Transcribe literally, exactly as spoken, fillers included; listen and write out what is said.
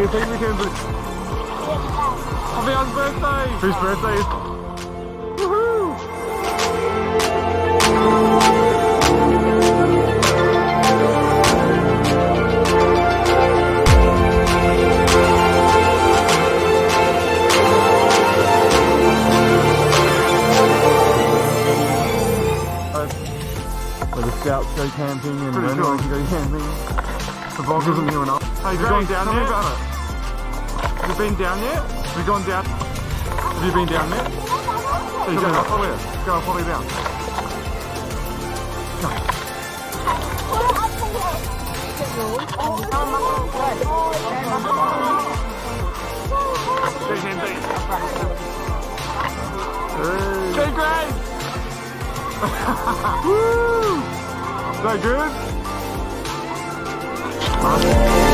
Hey, Mackenzie. Happy Anne's birthday! Whose birthday is? Woohoo! Where the scouts go camping and the sure. go camping. The vlog isn't new enough. Hey, have you gone down yet? About it. Have you been down yet? Have you gone down? Have you been down yet? Hey, go up, follow it. Go up, follow down. Go. Hey, Grace! Woo! Is that good?